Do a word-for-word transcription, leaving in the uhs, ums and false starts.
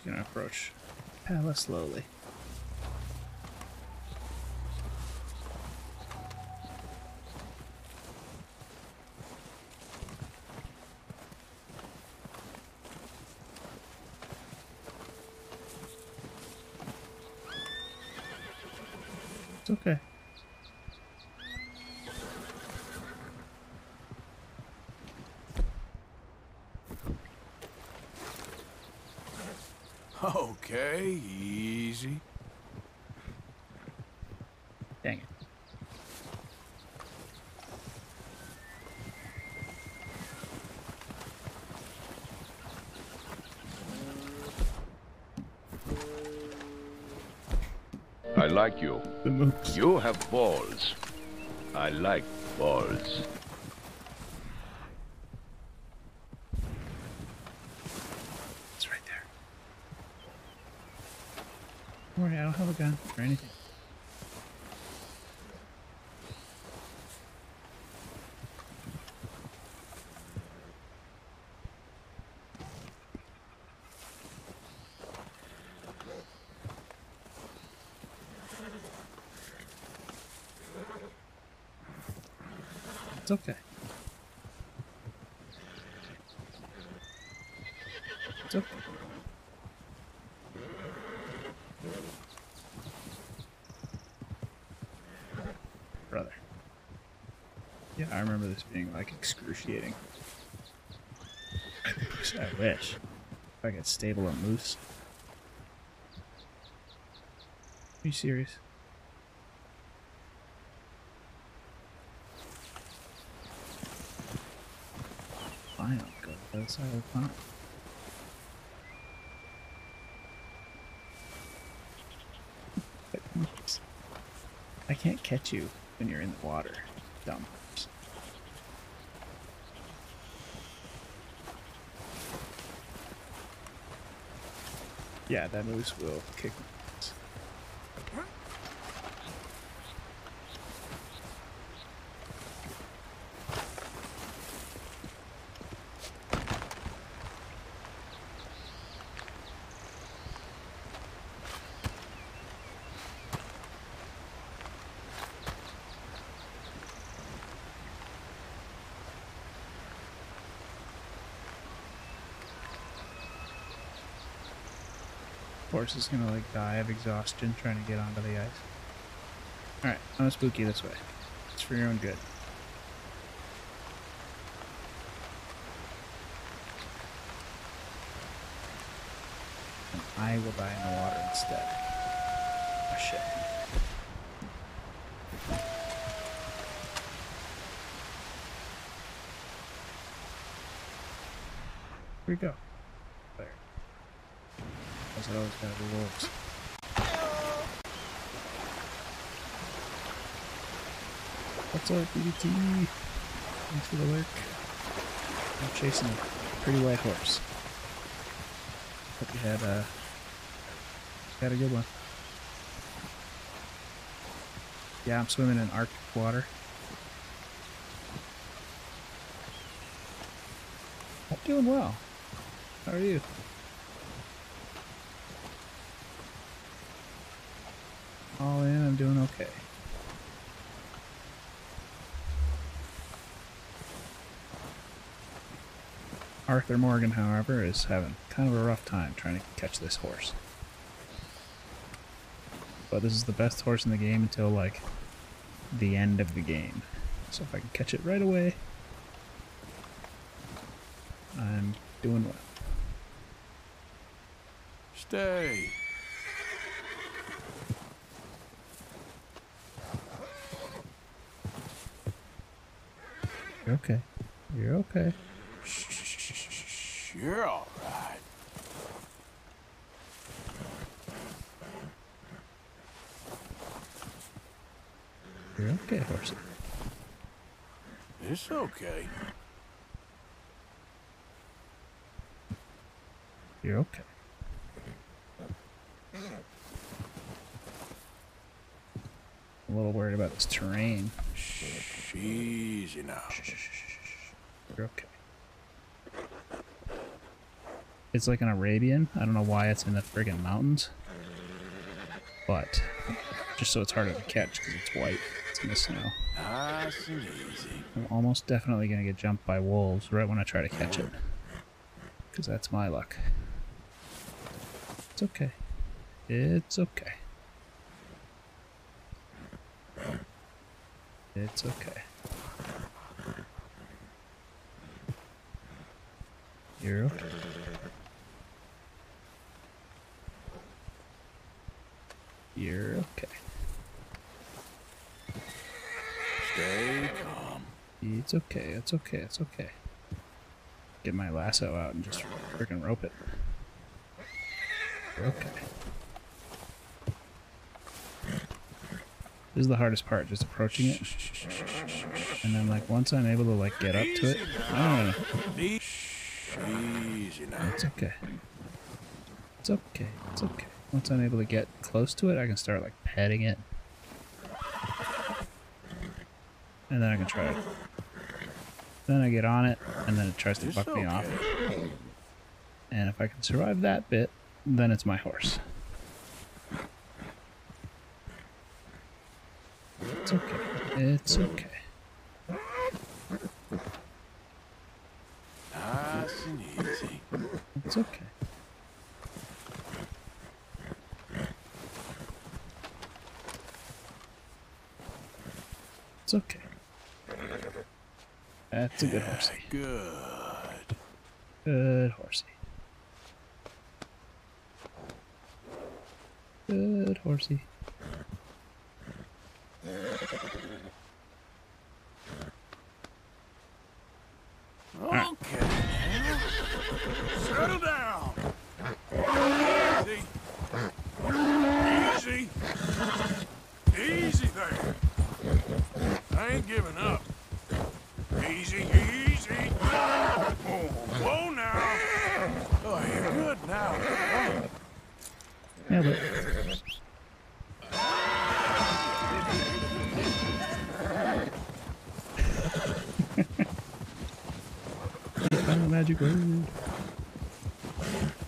just gonna approach hella slowly. It's okay. Okay, easy. Dang it. I like you. The moves. You have balls. I like balls. It's right there. Don't worry, I don't have a gun or anything. It's okay. It's okay. Brother. Yeah, I remember this being like excruciating. I wish. If I could stable a moose. Are you serious? Fine, I'll go to the other side of the pond. I can't catch you when you're in the water, dumb. Yeah, that moose will kick me. Horse is gonna like die of exhaustion trying to get onto the ice. Alright, I'm gonna spook you this way. It's for your own good. And I will die in the water instead. Oh shit. Where'd we go? There. Because it always gotta be wolves. What's up, B D T? Thanks for the lurk. I'm chasing a pretty white horse. Hope you had uh had a good one. Yeah, I'm swimming in Arctic water. I'm doing well. How are you? All in, I'm doing okay. Arthur Morgan, however, is having kind of a rough time trying to catch this horse. But this is the best horse in the game until, like, the end of the game. So if I can catch it right away, I'm doing well. Stay. You're okay. You're okay. Shh, you're all right. You're okay, horsey. It's okay. You're okay. I'm a little worried about this terrain. Shh, easy now. Shh, shh, shh, shh. You're okay. It's like an Arabian. I don't know why it's in the friggin' mountains. But, just so it's harder to catch because it's white. It's in the snow. Nice and easy. I'm almost definitely going to get jumped by wolves right when I try to catch it. Because that's my luck. It's okay. It's okay. It's okay. You're okay. You're okay. Stay calm. It's okay, it's okay, it's okay. Get my lasso out and just freaking rope it. You're okay. This is the hardest part, just approaching it. And then like once I'm able to like get up to it. No, no, no. Easy now. It's okay. It's okay, it's okay. Once I'm able to get close to it, I can start like petting it. And then I can try it. Then I get on it, and then it tries to It's buck me okay. off. And if I can survive that bit, then it's my horse. It's okay. It's okay. Nice and easy. It's okay. It's okay. That's a good horsey. Good. Good horsey. Good horsey. Okay. Settle down. Easy. Easy. Easy there. I ain't giving up. Easy, easy. Oh, whoa now. Oh, you're good now. Yeah, but found a magic word.